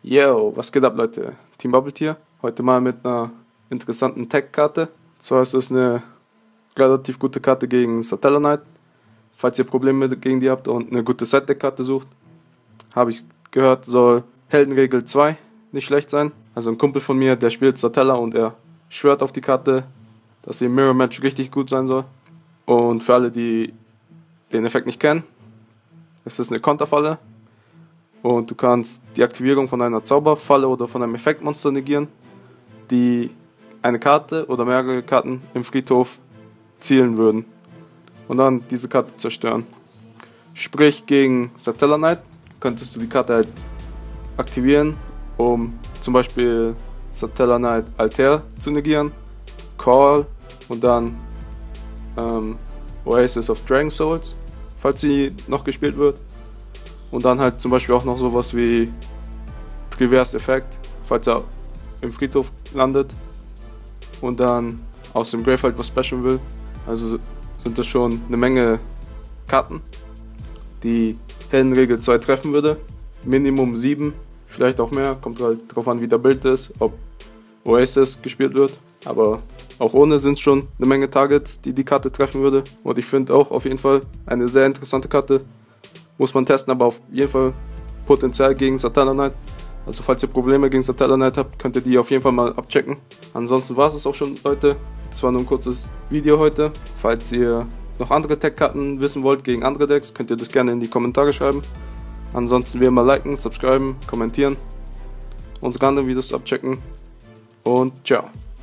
Yo, was geht ab, Leute? Team Bubble hier. Heute mal mit einer interessanten Tech-Karte. Zwar ist es eine relativ gute Karte gegen Satella Knight. Falls ihr Probleme gegen die habt und eine gute Side-Deck-Karte sucht, habe ich gehört, soll Heldenregel 2 nicht schlecht sein. Also ein Kumpel von mir, der spielt Satella und er schwört auf die Karte, dass sie im Mirror-Match richtig gut sein soll. Und für alle, die den Effekt nicht kennen, es ist eine Konterfalle. Und du kannst die Aktivierung von einer Zauberfalle oder von einem Effektmonster negieren, die eine Karte oder mehrere Karten im Friedhof zielen würden und dann diese Karte zerstören. Sprich, gegen Satella Knight könntest du die Karte halt aktivieren, um zum Beispiel Satella Knight Altair zu negieren, Call und dann Oasis of Dragon Souls, falls sie noch gespielt wird. Und dann halt zum Beispiel auch noch sowas wie Reverse Effekt, falls er im Friedhof landet und dann aus dem Grave halt was specialen will. Also sind das schon eine Menge Karten, die Heldenregel 2 treffen würde. Minimum 7, vielleicht auch mehr, kommt halt drauf an, wie der Bild ist, ob Oasis gespielt wird. Aber auch ohne sind es schon eine Menge Targets, die die Karte treffen würde. Und ich finde auch auf jeden Fall eine sehr interessante Karte. Muss man testen, aber auf jeden Fall Potenzial gegen Satella Knight. Also falls ihr Probleme gegen Satella Knight habt, könnt ihr die auf jeden Fall mal abchecken. Ansonsten war es auch schon, Leute. Das war nur ein kurzes Video heute. Falls ihr noch andere Tech-Karten wissen wollt gegen andere Decks, könnt ihr das gerne in die Kommentare schreiben. Ansonsten wie immer liken, subscriben, kommentieren, unsere anderen Videos abchecken und ciao.